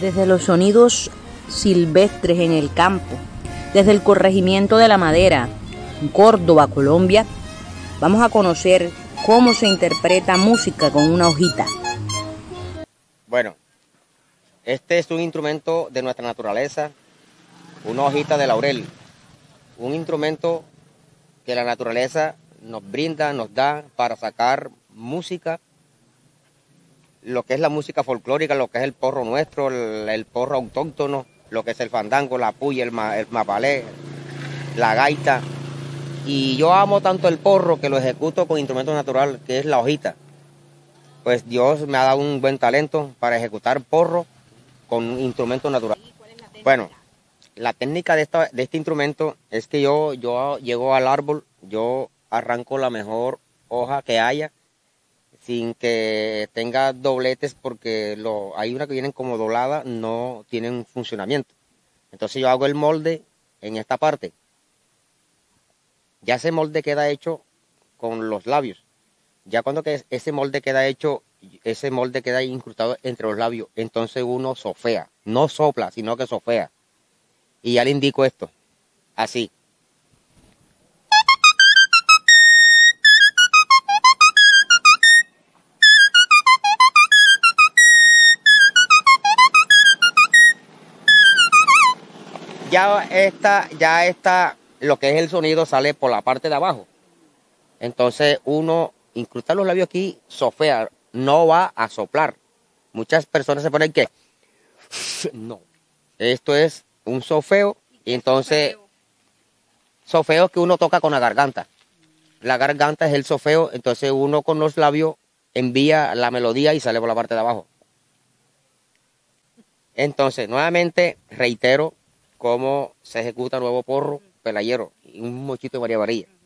Desde los sonidos silvestres en el campo, desde el corregimiento de la Madera, Córdoba, Colombia, vamos a conocer cómo se interpreta música con una hojita. Bueno, este es un instrumento de nuestra naturaleza, una hojita de laurel, un instrumento que la naturaleza nos brinda, nos da para sacar música, lo que es la música folclórica, lo que es el porro nuestro, el porro autóctono, lo que es el fandango, la puya, el mapalé, la gaita. Y yo amo tanto el porro que lo ejecuto con instrumento natural, que es la hojita. Pues Dios me ha dado un buen talento para ejecutar porro con instrumento natural. Bueno, la técnica de este instrumento es que yo llego al árbol, yo arranco la mejor hoja que haya, sin que tenga dobletes, porque hay unas que vienen como dobladas, no tienen funcionamiento. Entonces yo hago el molde en esta parte. Ya ese molde queda hecho con los labios. Ya cuando ese molde queda hecho, ese molde queda incrustado entre los labios, entonces uno sofea, no sopla, sino que sofea. Y ya le indico esto, así. Ya esta, lo que es el sonido sale por la parte de abajo. Entonces uno incrusta los labios aquí, sofea, no va a soplar. Muchas personas se ponen que no. Esto es un sofeo, y entonces sofeo que uno toca con la garganta. La garganta es el sofeo, entonces uno con los labios envía la melodía y sale por la parte de abajo. Entonces, nuevamente reitero cómo se ejecuta nuevo porro pelayero y un mochito de María Varilla.